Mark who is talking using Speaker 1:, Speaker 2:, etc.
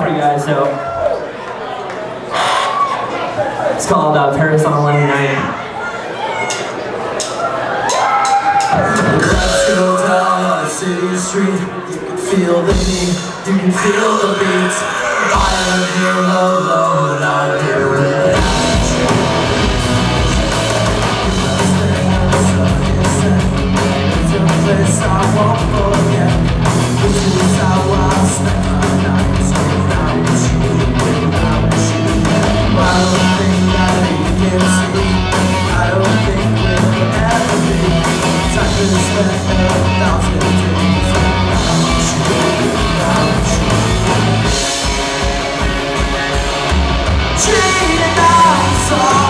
Speaker 1: for you guys, so it's called Paris on a Lonely Night.
Speaker 2: Let's go down on a city street. You can feel the need, you can feel the beats. I am here alone, I'm here without you. It's a place I won't forget. This is how I spend my nights without you, without you. I don't think that we can see. I don't think we'll ever be. I could spend 1,000 days without you. Cheating out, so